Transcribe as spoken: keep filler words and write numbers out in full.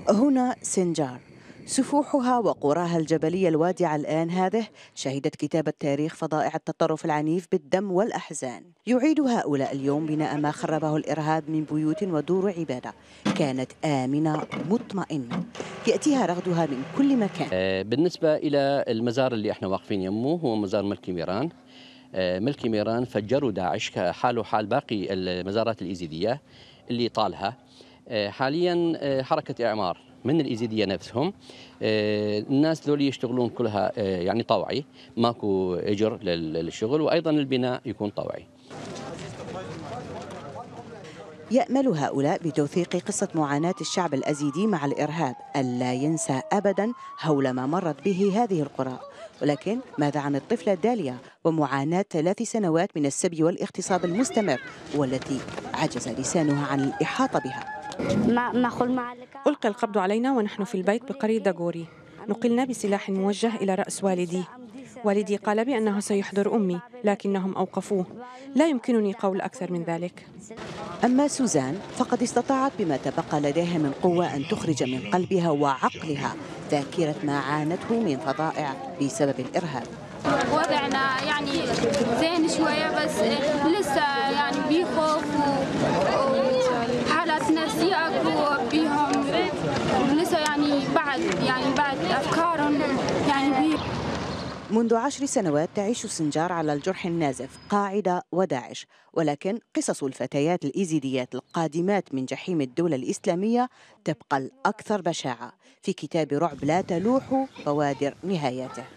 هنا سنجار، سفوحها وقراها الجبلية الوادعة الآن هذه شهدت كتابة تاريخ فظائع التطرف العنيف بالدم والأحزان. يعيد هؤلاء اليوم بناء ما خربه الإرهاب من بيوت ودور عبادة كانت آمنة مطمئنة يأتيها رغدها من كل مكان. بالنسبة إلى المزار اللي احنا واقفين يمه هو مزار ملكي ميران. ملكي ميران فجروا داعش حاله حال باقي المزارات الإيزيدية اللي طالها. حاليا حركة إعمار من الإيزيدية نفسهم. الناس ذولي يشتغلون كلها يعني طوعي، ماكو إجر للشغل، وأيضا البناء يكون طوعي. يأمل هؤلاء بتوثيق قصة معاناة الشعب الأزيدي مع الإرهاب ألا ينسى أبدا هول ما مرت به هذه القرى. ولكن ماذا عن الطفلة داليا ومعاناة ثلاث سنوات من السبي والاغتصاب المستمر والتي عجز لسانها عن الإحاطة بها؟ ألقي القبض علينا ونحن في البيت بقرية داغوري. نقلنا بسلاح موجه إلى رأس والدي. والدي قال بأنه سيحضر أمي لكنهم أوقفوه. لا يمكنني قول أكثر من ذلك. أما سوزان فقد استطاعت بما تبقى لديها من قوة أن تخرج من قلبها وعقلها ذاكرة ما عانته من فظائع بسبب الإرهاب. وضعنا يعني زين شوية بس لسه يعني بيخوف وحالات نفسية أكو بيهم لسه يعني بعد يعني بعد أفكارهم يعني بي. منذ عشر سنوات تعيش سنجار على الجرح النازف قاعدة وداعش، ولكن قصص الفتيات الإيزيديات القادمات من جحيم الدولة الإسلامية تبقى الأكثر بشاعة في كتاب رعب لا تلوح بوادر نهايته.